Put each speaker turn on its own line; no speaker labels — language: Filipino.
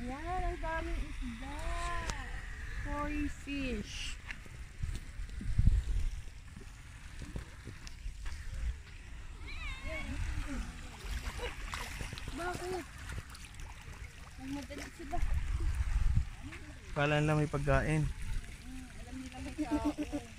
Yan, ang daming isda. Koi fish. Bakit? Nagmadali sila.
Kala nila may pagkain.
Alam nila may tao.